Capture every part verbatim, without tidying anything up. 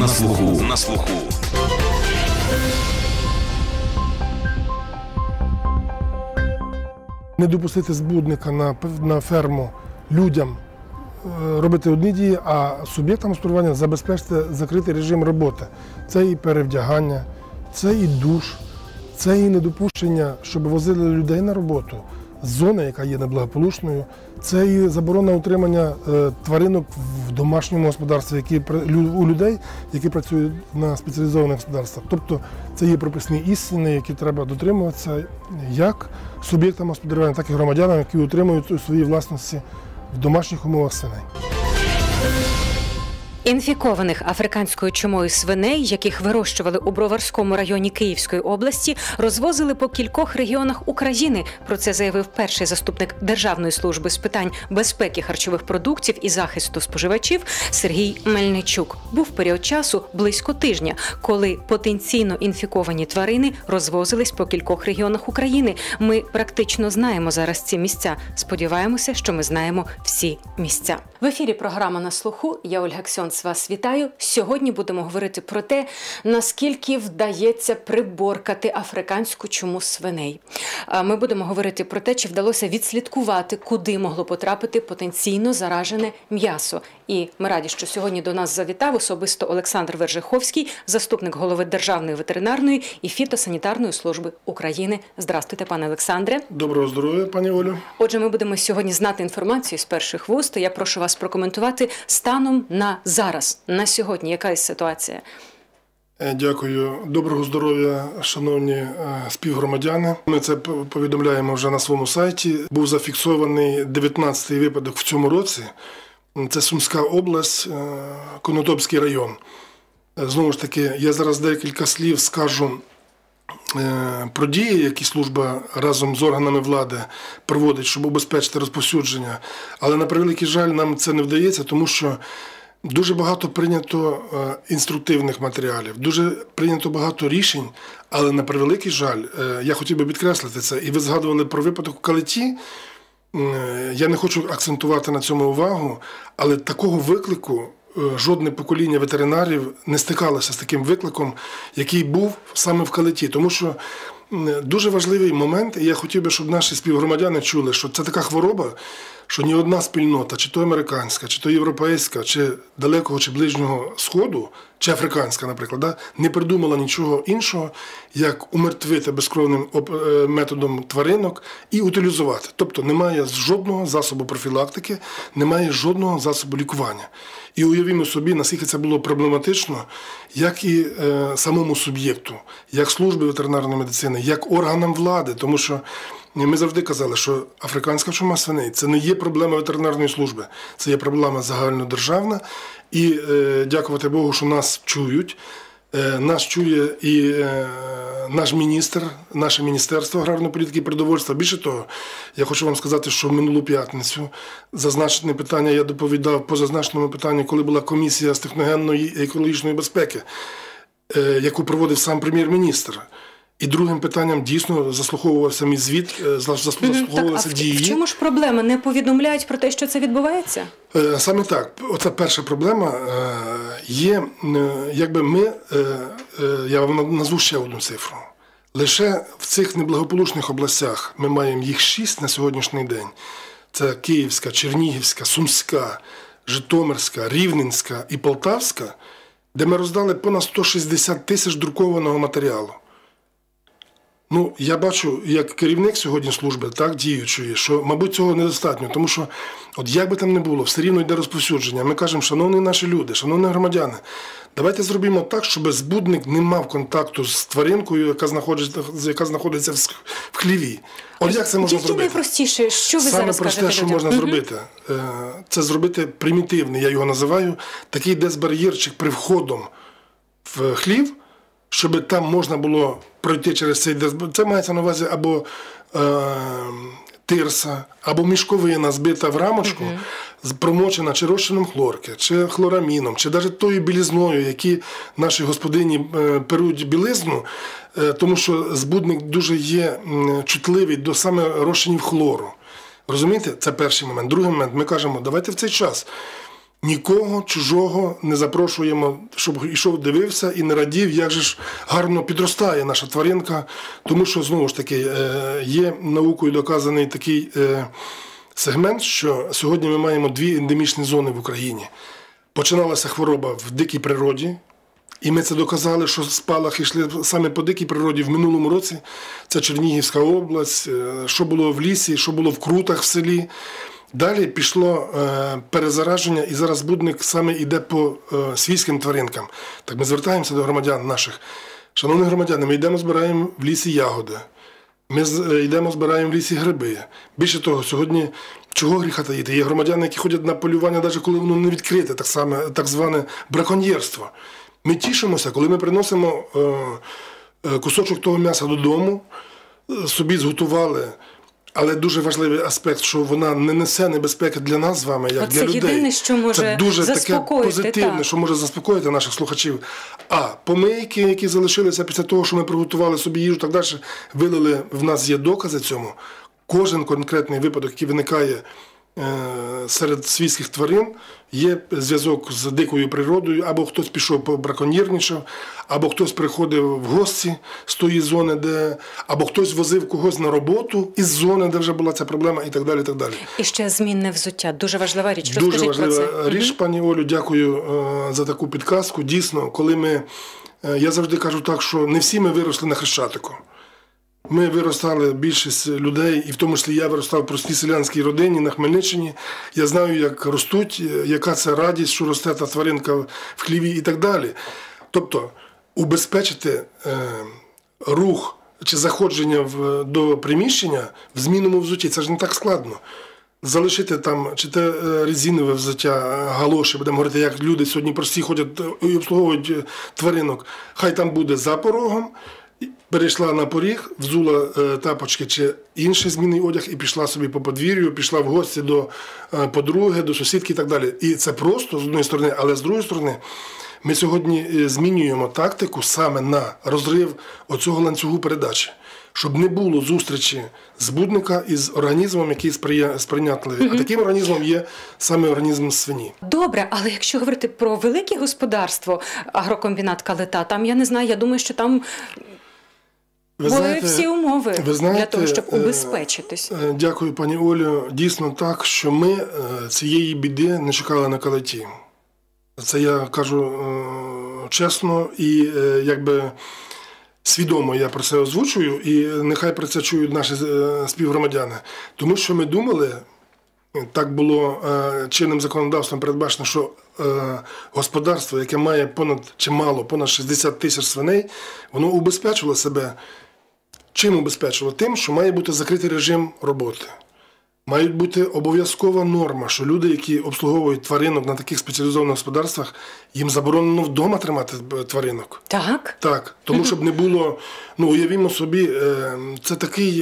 На слуху. На слуху. Не допустити збудника на, на ферму людям робити одні дії, а суб'єктам господарювання забезпечити закритий режим роботи. Це і перевдягання, це і душ, це і недопущення, щоб возили людей на роботу з зони, яка є неблагополучною, це і заборона утримання е, тваринок в домашньому господарстві, які, у людей, які працюють на спеціалізованих господарствах. Тобто це є прописні істини, які треба дотримуватися як суб'єктам господарювання, так і громадянам, які утримують у своїй власності в домашніх умовах свиней. Інфікованих африканською чумою свиней, яких вирощували у Броварському районі Київської області, розвозили по кількох регіонах України. Про це заявив перший заступник Державної служби з питань безпеки харчових продуктів і захисту споживачів Сергій Мельничук. Був період часу близько тижня, коли потенційно інфіковані тварини розвозились по кількох регіонах України. Ми практично знаємо зараз ці місця. Сподіваємося, що ми знаємо всі місця. В ефірі програма «На слуху». Я Ольга Ксьонц. Вас вітаю. Сьогодні будемо говорити про те, наскільки вдається приборкати африканську чуму свиней. Ми будемо говорити про те, чи вдалося відслідкувати, куди могло потрапити потенційно заражене м'ясо. І ми раді, що сьогодні до нас завітав особисто Олександр Вержиховський, заступник голови Державної ветеринарної і фітосанітарної служби України. Здравствуйте, пане Олександре. Доброго здоров'я, пані Олю. Отже, ми будемо сьогодні знати інформацію з перших вуст. Я прошу вас прокоментувати станом на зараз, на сьогодні. Яка ситуація? Дякую. Доброго здоров'я, шановні співгромадяни. Ми це повідомляємо вже на своєму сайті. Був зафіксований дев'ятнадцятий випадок в цьому році. Це Сумська область, Конотопський район. Знову ж таки, я зараз декілька слів скажу про дії, які служба разом з органами влади проводить, щоб убезпечити розповсюдження. Але, на превеликий жаль, нам це не вдається, тому що дуже багато прийнято інструктивних матеріалів, дуже прийнято багато рішень, але, на превеликий жаль, я хотів би підкреслити це, і ви згадували про випадок у Калиті. Я не хочу акцентувати на цьому увагу, але такого виклику жодне покоління ветеринарів не стикалося з таким викликом, який був саме в Калиті. Тому що дуже важливий момент, і я хотів би, щоб наші співгромадяни чули, що це така хвороба, що ні одна спільнота, чи то американська, чи то європейська, чи далекого, чи ближнього Сходу, чи африканська, наприклад, не придумала нічого іншого, як умертвити безкровним методом тваринок і утилізувати. Тобто немає жодного засобу профілактики, немає жодного засобу лікування. І уявімо собі, наскільки це було проблематично, як і е, самому суб'єкту, як службі ветеринарної медицини, як органам влади, тому що ми завжди казали, що африканська чума свиней – це не є проблема ветеринарної служби, це є проблема загальнодержавна. І е, дякувати Богу, що нас чують. Е, нас чує і е, наш міністр, наше Міністерство аграрної політики і продовольства. Більше того, я хочу вам сказати, що в минулу п'ятницю зазначене питання я доповідав по зазначеному питанню, коли була комісія з техногенної і екологічної безпеки, е, яку проводив сам прем'єр-міністр. І другим питанням дійсно заслуховувався мій звіт, заслуховувалися так, дії. В чому ж проблема? Не повідомляють про те, що це відбувається? Саме так. Оце перша проблема. Є, якби ми, я вам назву ще одну цифру. Лише в цих неблагополучних областях ми маємо їх шість на сьогоднішній день. Це Київська, Чернігівська, Сумська, Житомирська, Рівненська і Полтавська, де ми роздали понад сто шістдесят тисяч друкованого матеріалу. Ну, я бачу, як керівник сьогодні служби, так, діючої, що, мабуть, цього недостатньо, тому що, от як би там не було, все рівно йде розповсюдження. Ми кажемо, шановні наші люди, шановні громадяни, давайте зробимо так, щоб збудник не мав контакту з тваринкою, яка знаходиться, яка знаходиться в хліві. От як це можна Тільки зробити? найпростіше, що ви Саме зараз просте, кажете що людям? можна Угу. зробити, це зробити примітивний, я його називаю, такий дезбар'єрчик при входом в хлів, щоб там можна було пройти через цей дезбар'єр. Це мається на увазі або е, тирса, або мішковина збита в рамочку, uh-huh. промочена чи розчином хлорки, чи хлораміном, чи навіть тою білизною, які наші господині е, перуть білизну, е, тому що збудник дуже є е, чутливий до саме розчинів хлору. Розумієте? Це перший момент. Другий момент, ми кажемо, давайте в цей час Нікого чужого не запрошуємо, щоб йшов, дивився і не радів, як же ж гарно підростає наша тваринка. Тому що, знову ж таки, є наукою доказаний такий сегмент, що сьогодні ми маємо дві ендемічні зони в Україні. Починалася хвороба в дикій природі, і ми це доказали, що спалахи йшли саме по дикій природі в минулому році. Це Чернігівська область, що було в лісі, що було в Крутах в селі. Далі пішло е, перезараження, і зараз збудник саме йде по е, свійським тваринкам. Так ми звертаємося до громадян наших. Шановні громадяни, ми йдемо, збираємо в лісі ягоди. Ми з, йдемо, збираємо в лісі гриби. Більше того, сьогодні чого гріха таїти? Є громадяни, які ходять на полювання, навіть коли воно не відкрите, так, саме, так зване браконьєрство. Ми тішимося, коли ми приносимо е, е, кусочок того м'яса додому, е, собі зготували. Але дуже важливий аспект, що вона не несе небезпеки для нас з вами, як Оце для людей. Єдине, що може це дуже таке позитивне, так. що може заспокоїти наших слухачів. А помийки, які залишилися після того, що ми приготували собі їжу, так далі, вилили, в нас є докази цьому. Кожен конкретний випадок, який виникає серед свійських тварин, є зв'язок з дикою природою, або хтось пішов побраконьєрничав, або хтось приходив в гості з тої зони, де, або хтось возив когось на роботу із зони, де вже була ця проблема, і так далі. І так далі. І ще змінне взуття. Дуже важлива річ. Дуже Розкажіть важлива про це. річ, Угу. пані Олю, дякую е, за таку підказку. Дійсно, коли ми, е, я завжди кажу так, що не всі ми виросли на Хрещатику. Ми виростали, більшість людей, і в тому числі я виростав в простій селянській родині на Хмельниччині. Я знаю, як ростуть, яка це радість, що росте та тваринка в хліві і так далі. Тобто, убезпечити е, рух чи заходження в, до приміщення в змінному взутті, це ж не так складно. Залишити там, чи те резинове взуття, галоші, будемо говорити, як люди сьогодні прості ходять і обслуговують тваринок, хай там буде за порогом. Перейшла на поріг, взула е, тапочки чи інший змінний одяг і пішла собі по подвір'ю, пішла в гості до е, подруги, до сусідки і так далі. І це просто з однієї сторони, але з другої сторони ми сьогодні змінюємо тактику саме на розрив оцього ланцюгу передачі, щоб не було зустрічі збудника із організмом, який сприйнятливий. Mm-hmm. А таким організмом є саме організм свині. Добре, але якщо говорити про велике господарство, агрокомбінат Калита, там, я не знаю, я думаю, що там ви були знаєте, всі умови ви знаєте, для того, щоб убезпечитись. Дякую, пані Олю. Дійсно так, що ми цієї біди не чекали на Калиті. Це я кажу чесно і якби свідомо я про це озвучую, і нехай про це чують наші співгромадяни. Тому що ми думали, так було чинним законодавством передбачено, що господарство, яке має понад, чи мало, понад шістдесят тисяч свиней, воно убезпечило себе. Чим убезпечило? Тим, що має бути закритий режим роботи. Має бути обов'язкова норма, що люди, які обслуговують тваринок на таких спеціалізованих господарствах, їм заборонено вдома тримати тваринок. Так? Так, тому щоб не було, ну уявімо собі, це такий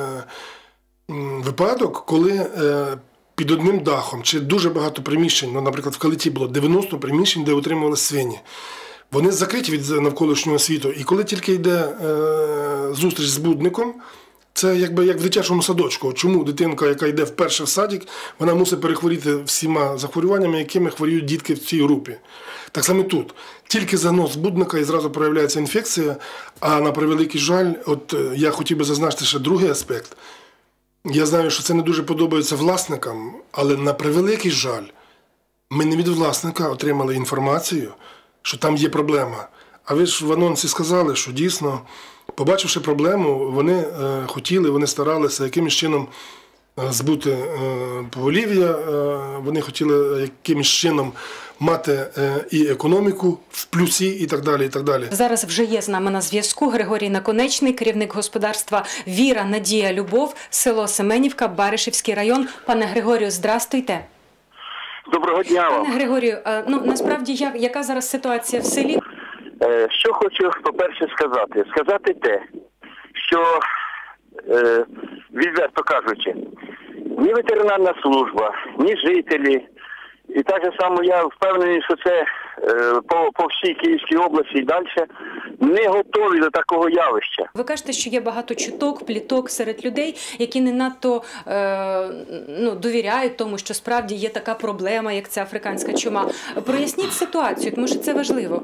випадок, коли під одним дахом, чи дуже багато приміщень, ну, наприклад, в Калиті було дев'яносто приміщень, де утримували свині. Вони закриті від навколишнього світу, і коли тільки йде е, зустріч з будником, це якби як в дитячому садочку. Чому дитинка, яка йде вперше в садик, вона мусить перехворіти всіма захворюваннями, якими хворіють дітки в цій групі. Так само тут. Тільки занос будника і зразу проявляється інфекція, а на превеликий жаль, от я хотів би зазначити ще другий аспект. Я знаю, що це не дуже подобається власникам, але на превеликий жаль, ми не від власника отримали інформацію, що там є проблема. А ви ж в анонсі сказали, що дійсно, побачивши проблему, вони е, хотіли, вони старалися якимось чином е, збути е, поголів'я, е, вони хотіли якимось чином мати е, і економіку в плюсі і так далі, і так далі. Зараз вже є з нами на зв'язку Григорій Наконечний, керівник господарства «Віра, Надія, Любов», село Семенівка, Баришівський район. Пане Григорію, здрастуйте. Доброго дня вам. Пане Григорію, ну насправді як, яка зараз ситуація в селі? Е, що хочу, по-перше, сказати. Сказати те, що, е, відверто кажучи, ні ветеринарна служба, ні жителі, і так же само я впевнений, що це е, по, по всій Київській області і далі не готові до такого явища. Ви кажете, що є багато чуток, пліток серед людей, які не надто е, ну, довіряють тому, що справді є така проблема, як ця африканська чума. Проясніть ситуацію, тому що це важливо.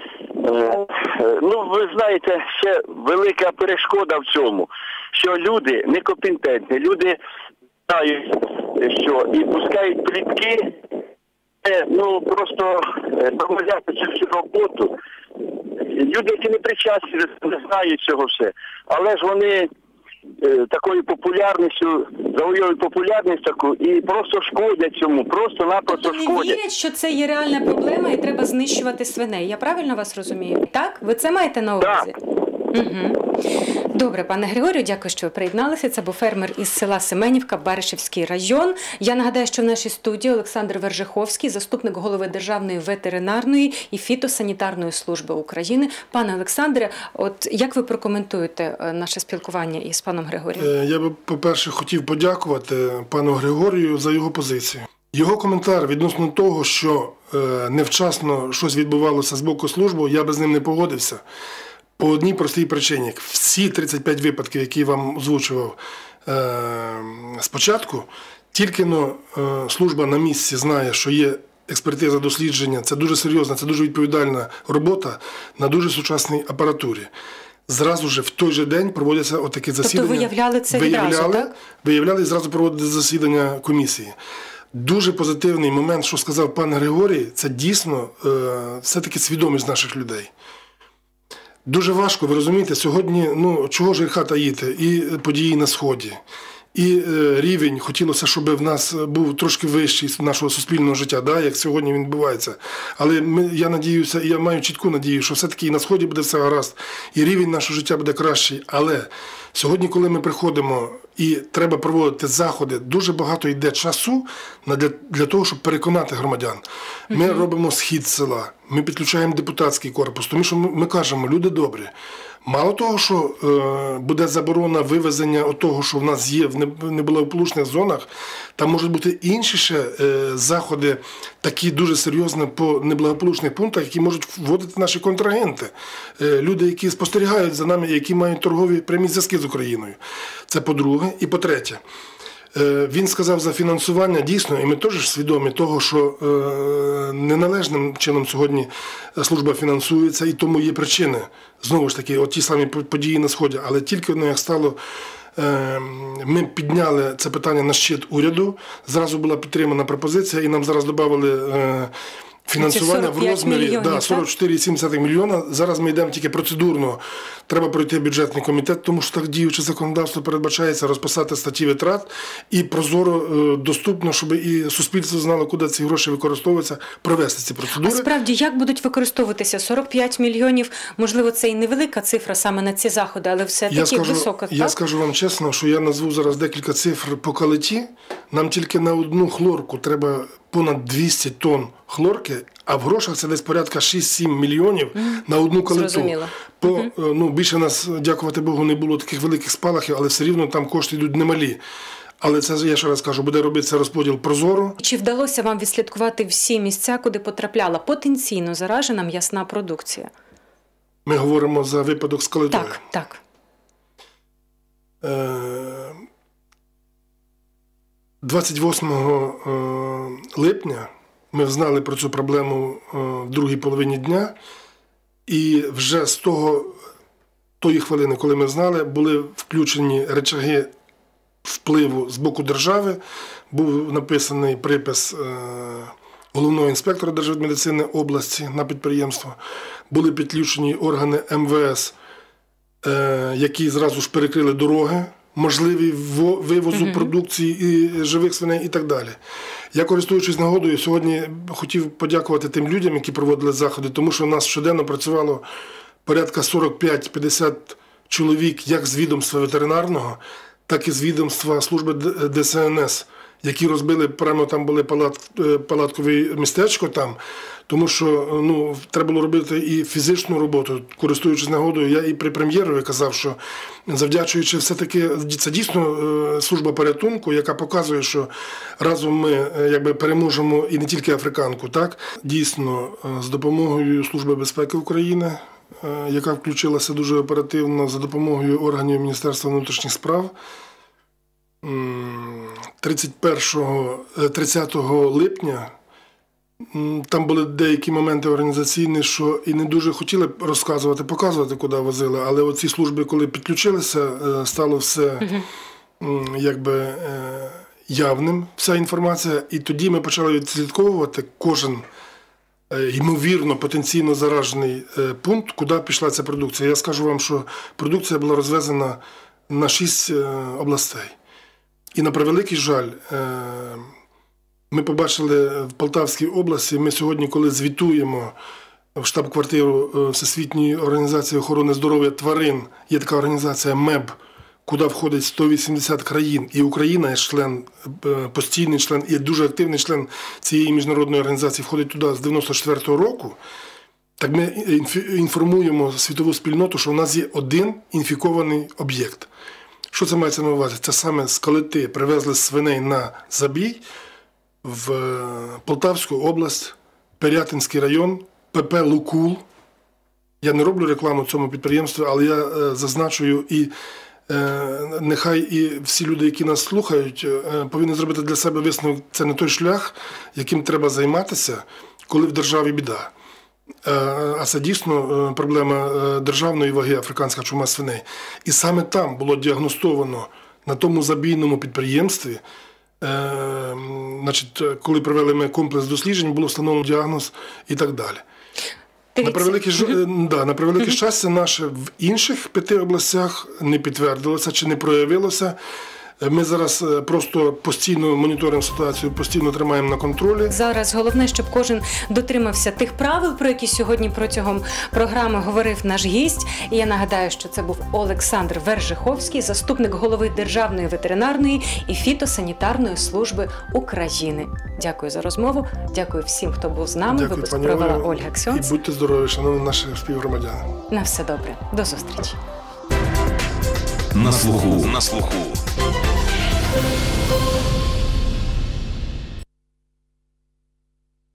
Е, ну, ви знаєте, ще велика перешкода в цьому, що люди некомпетентні, люди знають, що і пускають плітки, ну, просто проводять цю всю роботу. Люди, які не причасні, не знають цього все. Але ж вони е, такою популярністю, завоюють популярність таку і просто шкодять цьому, просто-напросто тобто шкодять. не вірять, що це є реальна проблема і треба знищувати свиней. Я правильно вас розумію? Так? Ви це маєте на увазі? Так. Угу. Добре, пане Григорію, дякую, що ви приєдналися. Це був фермер із села Семенівка, Баришівський район. Я нагадаю, що в нашій студії Олександр Вержиховський, заступник голови Державної ветеринарної і фітосанітарної служби України. Пане Олександре, от як ви прокоментуєте наше спілкування із паном Григорієм? Я би, по-перше, хотів подякувати пану Григорію за його позицію. Його коментар відносно того, що е, невчасно щось відбувалося з боку служби, я би з ним не погодився. По одній простій причині. Всі тридцять п'ять випадків, які я вам озвучував е, спочатку, тільки но, е, служба на місці знає, що є експертиза дослідження, це дуже серйозна, це дуже відповідальна робота на дуже сучасній апаратурі. Зразу ж в той же день проводяться отакі засідання. Тобто виявляли це виявляли, відразу, так? Виявляли і зразу проводили засідання комісії. Дуже позитивний момент, що сказав пан Григорій, це дійсно е, все-таки свідомість наших людей. Дуже важко, ви розумієте, сьогодні, ну, чого ж гріха таїти, і події на Сході, і е, рівень, хотілося, щоб в нас був трошки вищий з нашого суспільного життя, да, як сьогодні він відбувається. Але ми, я надіюся, і я маю чітку надію, що все-таки і на Сході буде все гаразд, і рівень нашого життя буде кращий. Але сьогодні, коли ми приходимо і треба проводити заходи, дуже багато йде часу для, для того, щоб переконати громадян. Ми uh-huh. робимо схід села, ми підключаємо депутатський корпус, тому що ми, ми кажемо, люди добрі. Мало того, що е, буде заборона вивезення того, що в нас є в неблагополучних зонах, там можуть бути інші ще е, заходи, такі дуже серйозні по неблагополучних пунктах, які можуть вводити наші контрагенти. Е, люди, які спостерігають за нами, які мають торгові прямі зв'язки з Україною. Це по-друге. І по-третє. Він сказав за фінансування, дійсно, і ми теж свідомі того, що е, неналежним чином сьогодні служба фінансується, і тому є причини, знову ж таки, от ті самі події на Сході, але тільки ну, як стало, е, ми підняли це питання на щит уряду, зразу була підтримана пропозиція, і нам зараз додали е, фінансування в розмірі да, сорок чотири цілих сім мільйона. Зараз ми йдемо тільки процедурно. Треба пройти бюджетний комітет, тому що так діюче законодавство передбачається розписати статті витрат і прозоро, доступно, щоб і суспільство знало, куди ці гроші використовуються, провести ці процедури. А справді, як будуть використовуватися? сорок п'ять мільйонів, можливо, це і невелика цифра саме на ці заходи, але все-таки висока. Я так? скажу вам чесно, що я назву зараз декілька цифр по калиті. Нам тільки на одну хлорку треба понад двісті тонн хлорки, а в грошах це десь порядка шість-сім мільйонів mm. на одну калиту. Зрозуміло. По, mm-hmm. ну, більше нас, дякувати Богу, не було таких великих спалахів, але все рівно там кошти йдуть немалі. Але це, я ще раз кажу, буде робитися розподіл прозоро. Чи вдалося вам відслідкувати всі місця, куди потрапляла потенційно заражена м'ясна продукція? Ми говоримо за випадок з калитою. Так, так. Е- двадцять восьмого липня ми знали про цю проблему в другій половині дня, і вже з того, тої хвилини, коли ми знали, були включені речаги впливу з боку держави, був написаний припис головного інспектора Держмедицини області на підприємство, були підключені органи ем ве ес, які зразу ж перекрили дороги, можливі вивозу uh-huh. продукції і живих свиней і так далі. Я, користуючись нагодою, сьогодні хотів подякувати тим людям, які проводили заходи, тому що у нас щоденно працювало порядка сорок п'ять - п'ятдесят чоловік як з відомства ветеринарного, так і з відомства служби Де Се Ен Ес, які розбили, прямо там були палат, палаткове містечко там, тому що ну, треба було робити і фізичну роботу, користуючись нагодою. Я і при прем'єрові казав, що завдячуючи все-таки, це дійсно служба порятунку, яка показує, що разом ми якби переможемо і не тільки африканку, так? Дійсно, з допомогою Служби безпеки України, яка включилася дуже оперативно, за допомогою органів Міністерства внутрішніх справ, тридцятого липня там були деякі моменти організаційні, що і не дуже хотіли розказувати, показувати, куди возили, але оці служби, коли підключилися, стало все якби явним, вся інформація, і тоді ми почали відслідковувати кожен ймовірно, потенційно заражений пункт, куди пішла ця продукція. Я скажу вам, що продукція була розвезена на шість областей. І на превеликий жаль, ми побачили в Полтавській області, ми сьогодні, коли звітуємо в штаб-квартиру Всесвітньої організації охорони здоров'я тварин, є така організація МЕБ, куди входить сто вісімдесят країн, і Україна є член, постійний член, і дуже активний член цієї міжнародної організації, входить туди з дев'яносто четвертого року, так ми інформуємо світову спільноту, що в нас є один інфікований об'єкт. Що це мається на увазі? Це саме з Калити привезли свиней на забій в Полтавську область, Пирятинський район, ПП «Лукул». Я не роблю рекламу цьому підприємству, але я зазначую і нехай і всі люди, які нас слухають, повинні зробити для себе висновок. Це не той шлях, яким треба займатися, коли в державі біда. А це дійсно проблема державної ваги, африканська чума свиней. І саме там було діагностовано, на тому забійному підприємстві, значить, коли провели ми комплекс досліджень, було встановлено діагноз і так далі. На превелике, mm-hmm. да, на превелике mm-hmm. щастя наше в інших п'яти областях не підтвердилося чи не проявилося. Ми зараз просто постійно моніторимо ситуацію, постійно тримаємо на контролі. Зараз головне, щоб кожен дотримався тих правил, про які сьогодні протягом програми говорив наш гість. І я нагадаю, що це був Олександр Вержиховський, заступник голови Державної ветеринарної і фітосанітарної служби України. Дякую за розмову. Дякую всім, хто був з нами. Дякую, Випуск провела Ольга Ксьонц. І будьте здорові, шановні наші співгромадяни. На все добре. До зустрічі. На слуху. На слуху.